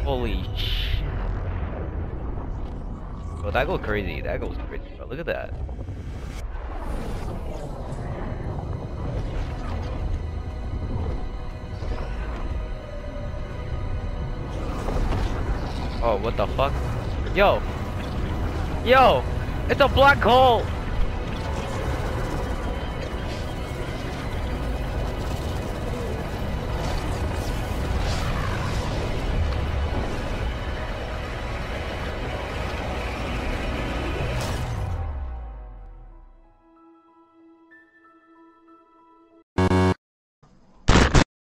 Holy shit. Bro, that goes crazy. That goes crazy, bro. Look at that. Oh, what the fuck? Yo! Yo! It's a black hole!